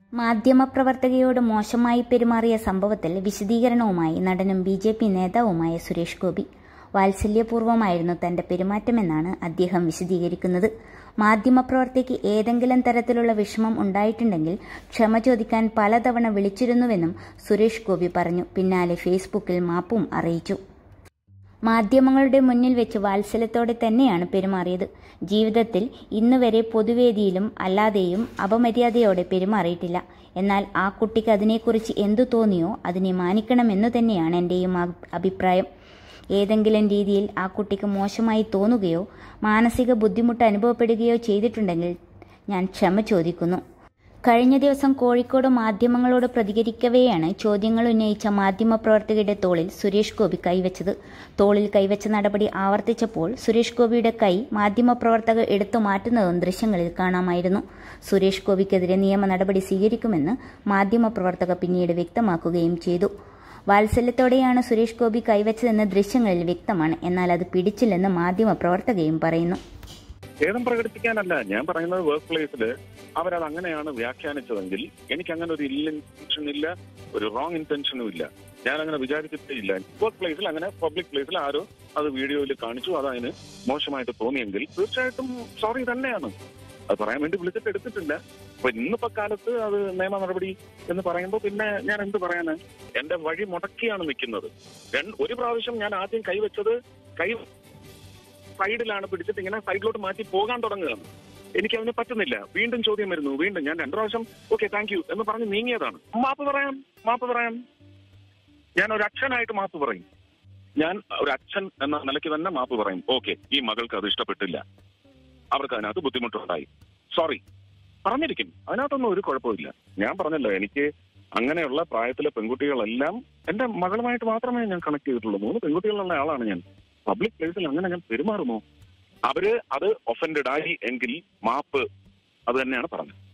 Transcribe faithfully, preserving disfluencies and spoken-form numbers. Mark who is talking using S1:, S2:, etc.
S1: മാധ്യമപ്രവർത്തകയോട് മോശമായി പെരുമാറിയ സംഭവത്തിൽ വിശദീകരണവുമായി നടനും ബി ജെ പി നേതാവുമായ സുരേഷ് ഗോപി. വാത്സല്യപൂർവ്വമായിരുന്നു തന്റെ പെരുമാറ്റമെന്നാണ് അദ്ദേഹം വിശദീകരിക്കുന്നത്. മാധ്യമപ്രവർത്തകയ്ക്ക് ഏതെങ്കിലും തരത്തിലുള്ള വിഷമം ഉണ്ടായിട്ടുണ്ടെങ്കിൽ ക്ഷമ ചോദിക്കാൻ പലതവണ വിളിച്ചിരുന്നുവെന്നും സുരേഷ് ഗോപി പറഞ്ഞു. പിന്നാലെ ഫേസ്ബുക്കിൽ മാപ്പും അറിയിച്ചു. മാധ്യമങ്ങളുടെ മുന്നിൽ വെച്ച് വാത്സല്യത്തോടെ തന്നെയാണ് പെരുമാറിയത്. ജീവിതത്തിൽ ഇന്നുവരെ പൊതുവേദിയിലും അല്ലാതെയും അപമര്യാദയോടെ പെരുമാറിയിട്ടില്ല. എന്നാൽ ആ കുട്ടിക്ക് അതിനെക്കുറിച്ച് എന്തു തോന്നിയോ അതിനെ മാനിക്കണമെന്നു തന്നെയാണ് എന്റെയും അഭിപ്രായം. ഏതെങ്കിലും രീതിയിൽ ആ കുട്ടിക്ക് മോശമായി തോന്നുകയോ മാനസിക ബുദ്ധിമുട്ട് അനുഭവപ്പെടുകയോ ചെയ്തിട്ടുണ്ടെങ്കിൽ ഞാൻ ക്ഷമ ചോദിക്കുന്നു. കഴിഞ്ഞ ദിവസം കോഴിക്കോട് മാധ്യമങ്ങളോട് പ്രതികരിക്കവെയാണ് ചോദ്യങ്ങൾ ഉന്നയിച്ച മാധ്യമപ്രവർത്തകരുടെ തോളിൽ സുരേഷ് ഗോപി കൈവച്ചത്. തോളിൽ കൈവച്ച നടപടി ആവർത്തിച്ചപ്പോൾ സുരേഷ് ഗോപിയുടെ കൈ മാധ്യമപ്രവർത്തകർ എടുത്തു മാറ്റുന്നതും ദൃശ്യങ്ങളിൽ കാണാമായിരുന്നു. സുരേഷ് ഗോപിക്കെതിരെ നിയമ നടപടി സ്വീകരിക്കുമെന്ന് മാധ്യമപ്രവർത്തകർ പിന്നീട് വ്യക്തമാക്കുകയും ചെയ്തു. വാത്സല്യത്തോടെയാണ് സുരേഷ് ഗോപി കൈവച്ചതെന്ന് ദൃശ്യങ്ങളിൽ വ്യക്തമാണ്. എന്നാൽ അത് പിടിച്ചില്ലെന്ന് മാധ്യമപ്രവർത്തകയും പറയുന്നു.
S2: ഖേദം പ്രകടിപ്പിക്കാനല്ല ഞാൻ പറയുന്നത്. വർക്ക് പ്ലേസിൽ അവരത് അങ്ങനെയാണ് വ്യാഖ്യാനിച്ചതെങ്കിൽ എനിക്ക് അങ്ങനെ ഒരു ഇല്ല ഇന്റൻഷൻ ഇല്ല, ഒരു റോങ് ഇന്റൻഷനും ഇല്ല. ഞാൻ അങ്ങനെ വിചാരിച്ചിട്ടേ ഇല്ല. വർക്ക് പ്ലേസിൽ അങ്ങനെ പബ്ലിക് പ്ലേസിൽ ആരോ അത് വീഡിയോയിൽ കാണിച്ചു, അത് അതിന് മോശമായിട്ട് തോന്നിയെങ്കിൽ തീർച്ചയായിട്ടും സോറി തന്നെയാണ്. അത് പറയാൻ വേണ്ടി വിളിച്ചിട്ട് എടുത്തിട്ടില്ല. അപ്പൊ ഇന്നിപ്പോ കാലത്ത് അത് നിയമ നടപടി എന്ന് പറയുമ്പോൾ പിന്നെ ഞാൻ എന്ത് പറയാന്? എന്റെ വഴി മുടക്കിയാണ് നിൽക്കുന്നത്. ഒരു പ്രാവശ്യം ഞാൻ ആദ്യം കൈവച്ചത് കൈ സൈഡിലാണ് പിടിച്ചിട്ട് ഇങ്ങനെ സൈഡിലോട്ട് മാറ്റി പോകാൻ തുടങ്ങുകയാണ്. എനിക്ക് അതിന് പറ്റുന്നില്ല. വീണ്ടും ചോദ്യം വരുന്നു. വീണ്ടും ഞാൻ രണ്ടു പ്രാവശ്യം ഓക്കെ താങ്ക് യു എന്ന് പറഞ്ഞ് നീങ്ങിയതാണ്. മാപ്പ് പറയാം മാപ്പ് പറയാം ഞാൻ ഒരു അച്ഛനായിട്ട് മാപ്പ് പറയും. ഞാൻ ഒരു അച്ഛൻ എന്ന നിലയ്ക്ക് തന്നെ മാപ്പ് പറയും. ഓക്കെ, ഈ മകൾക്ക് അത് ഇഷ്ടപ്പെട്ടില്ല, അവർക്ക് അതിനകത്ത് ബുദ്ധിമുട്ടുണ്ടായി, സോറി പറഞ്ഞിരിക്കും. അതിനകത്തൊന്നും ഒരു കുഴപ്പമില്ല. ഞാൻ പറഞ്ഞല്ലോ, എനിക്ക് അങ്ങനെയുള്ള പ്രായത്തിലെ പെൺകുട്ടികളെല്ലാം എന്റെ മകളുമായിട്ട് മാത്രമേ ഞാൻ കണക്ട് ചെയ്തിട്ടുള്ളൂ. മൂന്ന് പെൺകുട്ടികളുള്ള ആളാണ് ഞാൻ. പബ്ലിക് പ്ലേസിൽ അങ്ങനെ ഞാൻ പെരുമാറുമോ? അവര് അത് ഒഫൻഡഡ് ആയി എങ്കിൽ മാപ്പ് അത് തന്നെയാണ് പറഞ്ഞത്.